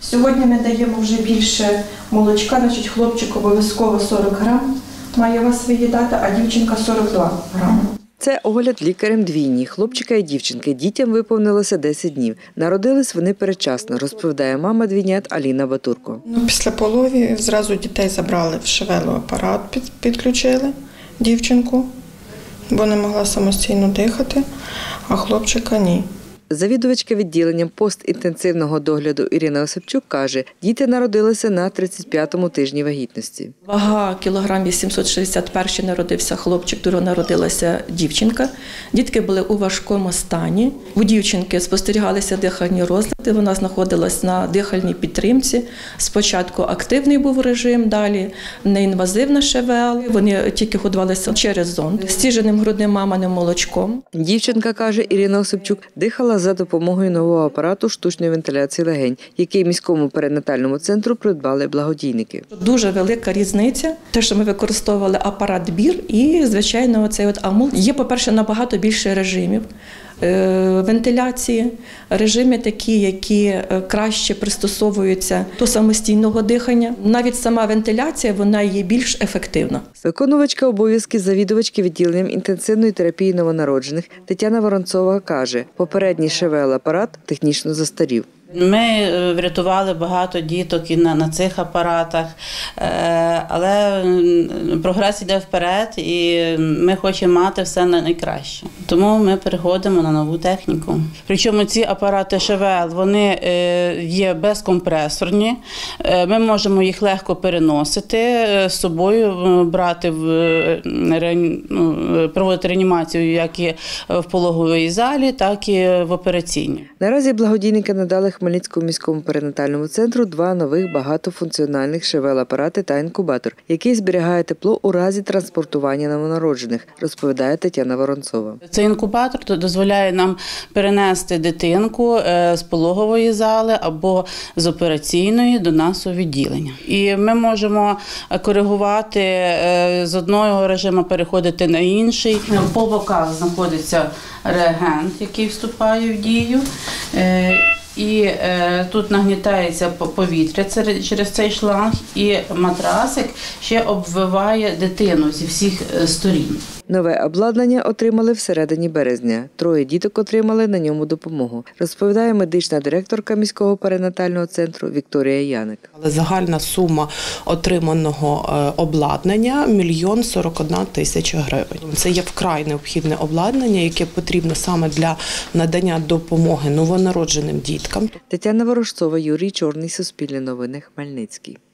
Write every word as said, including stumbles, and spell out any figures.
Сьогодні ми даємо вже більше молочка, значить хлопчик обов'язково сорок грам має вас виїдати, а дівчинка сорок два грами. Це огляд лікарем двійні – хлопчика і дівчинки. Дітям виповнилося десять днів. Народились вони передчасно, розповідає мама двійнят Аліна Батурко. Ну, після пологів зразу дітей забрали в ШВЛ апарат, під, підключили дівчинку, бо не могла самостійно дихати, а хлопчика ні. Завідувачка відділенням постінтенсивного догляду Ірина Осипчук каже, діти народилися на тридцять п'ятому тижні вагітності. Вага кілограм вісімсот шістдесят один народився хлопчик, другого народилася дівчинка. Дітки були у важкому стані. У дівчинки спостерігалися дихальні розлади, вона знаходилась на дихальній підтримці. Спочатку активний був режим, далі неінвазивна ШВЛ. Вони тільки годувалися через зонд, стіженим грудним маминим молочком. Дівчинка, каже Ірина Осипчук, дихала за допомогою нового апарату штучної вентиляції легень, який міському перинатальному центру придбали благодійники. Дуже велика різниця, те, що ми використовували апарат БІР і, звичайно, оцей от амул. Є, по-перше, набагато більше режимів вентиляції, режими такі, які краще пристосовуються до самостійного дихання. Навіть сама вентиляція, вона є більш ефективна. Виконувачка обов'язків завідувачки відділенням інтенсивної терапії новонароджених Тетяна Воронцова каже, попередній ШВЛ-апарат технічно застарів. Ми врятували багато діток і на, на цих апаратах, але прогрес йде вперед і ми хочемо мати все найкраще. Тому ми переходимо на нову техніку. Причому ці апарати ШВЛ, вони є безкомпресорні, ми можемо їх легко переносити, з собою брати, в, проводити реанімацію як і в пологовій залі, так і в операційній. Наразі благодійники надали Хмельницькому міському перинатальному центру два нових багатофункціональних ШВЛ-апарати та інкубатор, який зберігає тепло у разі транспортування новонароджених, розповідає Тетяна Воронцова. Цей інкубатор дозволяє нам перенести дитинку з пологової зали або з операційної до нас у відділення. І ми можемо коригувати з одного режиму, переходити на інший. По боках знаходиться реагент, який вступає в дію. І е, тут нагнітається повітря через цей шланг, і матрасик ще обвиває дитину зі всіх сторін. Нове обладнання отримали всередині березня. Троє діток отримали на ньому допомогу, розповідає медична директорка міського перинатального центру Вікторія Яник. Але загальна сума отриманого обладнання – мільйон сорок одна тисяча гривень. Це є вкрай необхідне обладнання, яке потрібно саме для надання допомоги новонародженим діткам. Тетяна Ворожцова, Юрій Чорний, Суспільне новини, Хмельницький.